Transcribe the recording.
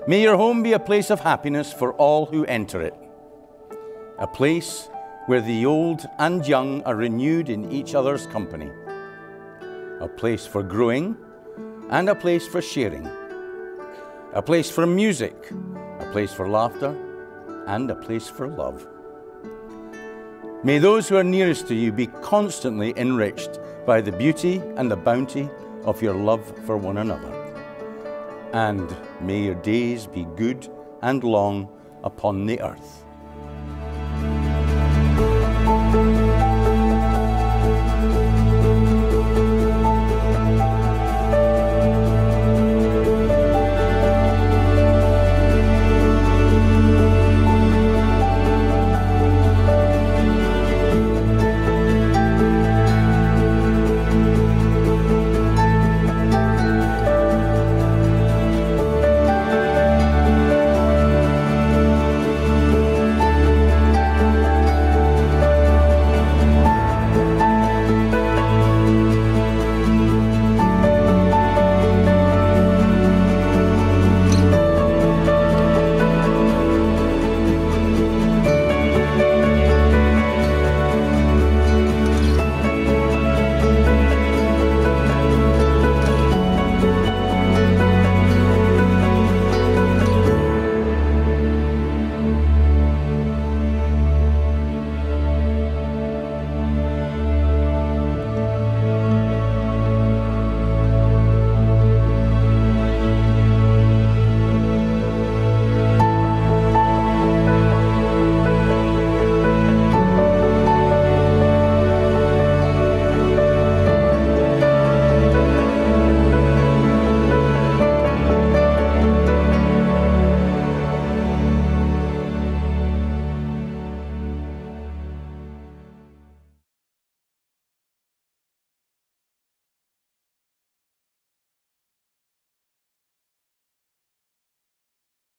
May your home be a place of happiness for all who enter it. A place where the old and young are renewed in each other's company. A place for growing and a place for sharing. A place for music, a place for laughter, and a place for love. May those who are nearest to you be constantly enriched by the beauty and the bounty of your love for one another. And may your days be good and long upon the earth.